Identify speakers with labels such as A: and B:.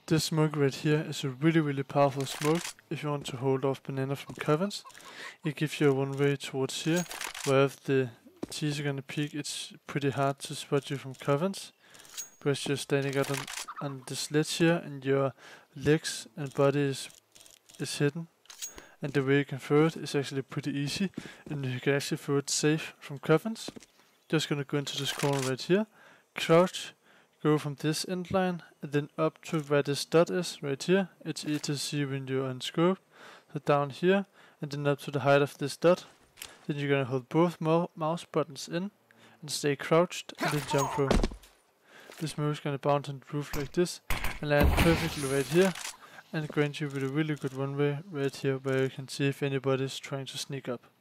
A: This smoke right here is a really powerful smoke if you want to hold off banana from covens. It gives you a one way towards here, where if the T's are gonna peek, it's pretty hard to spot you from covens, because you're standing out on this ledge here and your legs and body is hidden. And the way you can throw it is actually pretty easy, and you can actually throw it safe from covens. Just gonna go into this corner right here, crouch, go from this end line, and then up to where this dot is, right here. It's easy to see when you're on scope. So down here, and then up to the height of this dot. Then you're gonna hold both mouse buttons in, and stay crouched, and then jump through. This move is gonna bounce on the roof like this, and land perfectly right here, and grant you with a really good runway right here, where you can see if anybody's trying to sneak up.